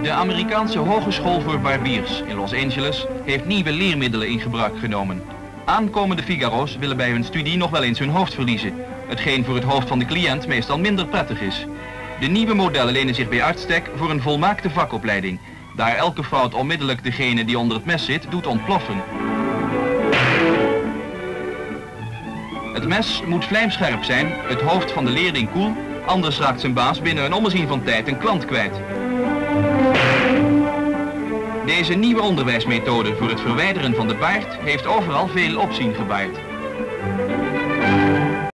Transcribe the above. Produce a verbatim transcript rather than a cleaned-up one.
De Amerikaanse Hogeschool voor Barbiers in Los Angeles heeft nieuwe leermiddelen in gebruik genomen. Aankomende Figaro's willen bij hun studie nog wel eens hun hoofd verliezen, hetgeen voor het hoofd van de cliënt meestal minder prettig is. De nieuwe modellen lenen zich bij uitstek voor een volmaakte vakopleiding, daar elke fout onmiddellijk degene die onder het mes zit doet ontploffen. Het mes moet vlijmscherp zijn, het hoofd van de leerling koel, anders raakt zijn baas binnen een ommezien van tijd een klant kwijt. Deze nieuwe onderwijsmethode voor het verwijderen van de baard heeft overal veel opzien gebaard.